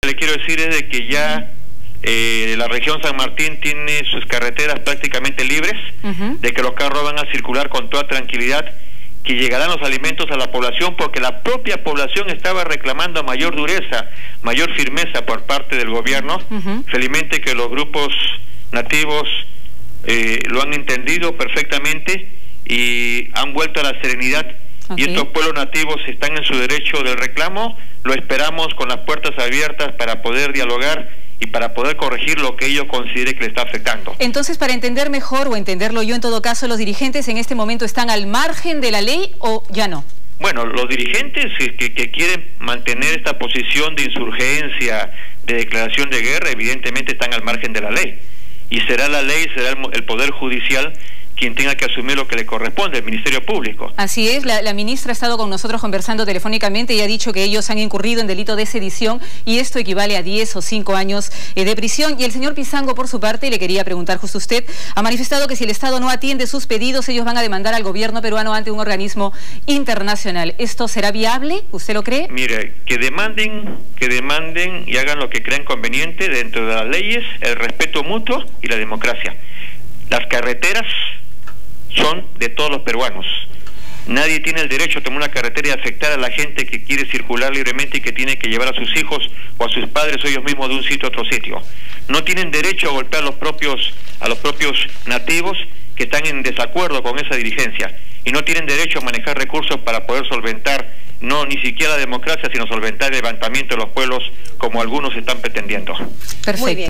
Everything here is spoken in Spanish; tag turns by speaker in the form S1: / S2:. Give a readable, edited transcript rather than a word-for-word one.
S1: Le quiero decir es de que ya la región San Martín tiene sus carreteras prácticamente libres, de que los carros van a circular con toda tranquilidad, que llegarán los alimentos a la población, porque la propia población estaba reclamando mayor dureza, mayor firmeza por parte del gobierno. Felizmente que los grupos nativos lo han entendido perfectamente y han vuelto a la serenidad. Y estos pueblos nativos están en su derecho del reclamo. Lo esperamos con las puertas abiertas para poder dialogar y para poder corregir lo que ellos consideren que le está afectando.
S2: Entonces, para entender mejor, o entenderlo yo en todo caso, ¿los dirigentes en este momento están al margen de la ley o ya no?
S1: Bueno, los dirigentes que quieren mantener esta posición de insurgencia, de declaración de guerra, evidentemente están al margen de la ley. Y será la ley, será el Poder Judicial quien tenga que asumir lo que le corresponde, el Ministerio Público.
S2: Así es, la ministra ha estado con nosotros conversando telefónicamente y ha dicho que ellos han incurrido en delito de sedición y esto equivale a 10 o 5 años de prisión. Y el señor Pizango, por su parte, le quería preguntar justo usted, ha manifestado que si el Estado no atiende sus pedidos, ellos van a demandar al gobierno peruano ante un organismo internacional. ¿Esto será viable? ¿Usted lo cree?
S1: Mire, que demanden y hagan lo que crean conveniente dentro de las leyes, el respeto mutuo y la democracia. Las carreteras son de todos los peruanos. Nadie tiene el derecho a tomar una carretera y afectar a la gente que quiere circular libremente y que tiene que llevar a sus hijos o a sus padres o ellos mismos de un sitio a otro sitio. No tienen derecho a golpear a los propios nativos que están en desacuerdo con esa dirigencia y no tienen derecho a manejar recursos para poder solventar ni siquiera la democracia, sino solventar el levantamiento de los pueblos como algunos están pretendiendo.
S2: Perfecto.